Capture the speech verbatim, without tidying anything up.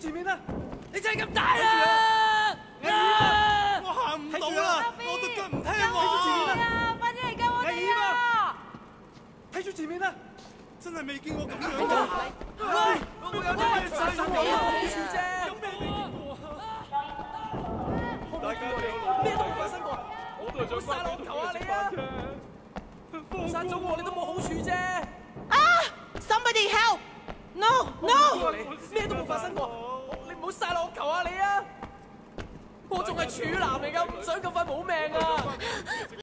前面啊！ 你真係咁大啊！ 啊！我行唔到啦，我對腳唔聽話。睇住前面啊！ 快啲嚟救我哋啊！ 睇住前面啊！真係未見過咁樣啊！喂，我有啲咩殺手鐧啊？好處啫， 有咩未見過啊？ 大家都有路，咩都冇發生過。我都係想殺我求下你啊！殺咗我你都冇好處啫。 啊 ！Somebody help! No, no！ 咩都冇發生過，你唔好殺我求下你啊！我仲係處男嚟㗎，唔想咁快冇命啊！